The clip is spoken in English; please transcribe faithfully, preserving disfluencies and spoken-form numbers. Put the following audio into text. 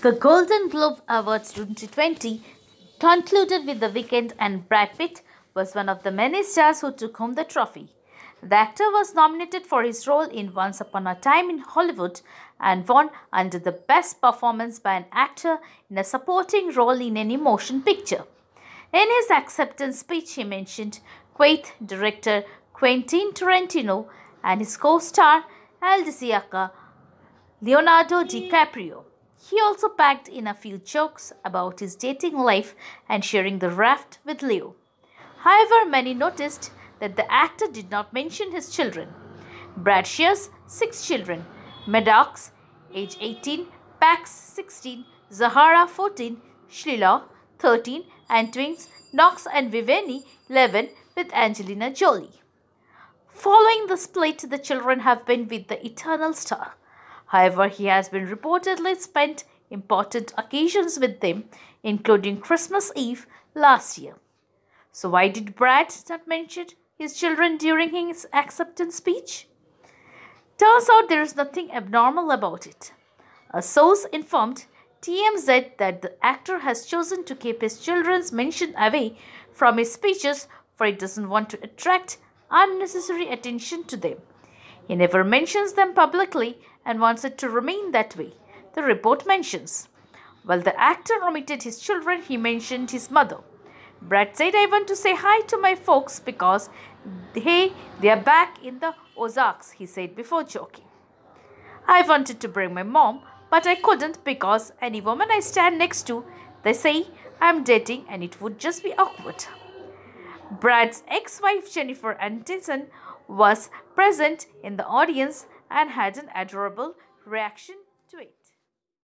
The Golden Globe Awards twenty twenty concluded with The Weeknd, and Brad Pitt was one of the many stars who took home the trophy. The actor was nominated for his role in Once Upon a Time in Hollywood and won under the Best Performance by an Actor in a Supporting Role in any Motion Picture. In his acceptance speech, he mentioned Quaid director Quentin Tarantino and his co-star Aldisiaka Leonardo DiCaprio. He also packed in a few jokes about his dating life and sharing the raft with Leo. However, many noticed that the actor did not mention his children. Brad shares six children: Maddox, age eighteen, Pax, sixteen, Zahara, fourteen, Sheila, thirteen, and twins Knox and Viveni, eleven, with Angelina Jolie. Following the split, the children have been with the eternal star. However, he has been reportedly spent important occasions with them, including Christmas Eve last year. So why did Brad not mention his children during his acceptance speech? Turns out there is nothing abnormal about it. A source informed T M Z that the actor has chosen to keep his children's mention away from his speeches, for he doesn't want to attract unnecessary attention to them. He never mentions them publicly and wants it to remain that way, the report mentions. While the actor omitted his children, he mentioned his mother. Brad said, "I want to say hi to my folks because, hey, they are back in the Ozarks," he said before joking. "I wanted to bring my mom, but I couldn't because any woman I stand next to, they say I'm dating and it would just be awkward." Brad's ex-wife Jennifer Aniston was present in the audience and had an adorable reaction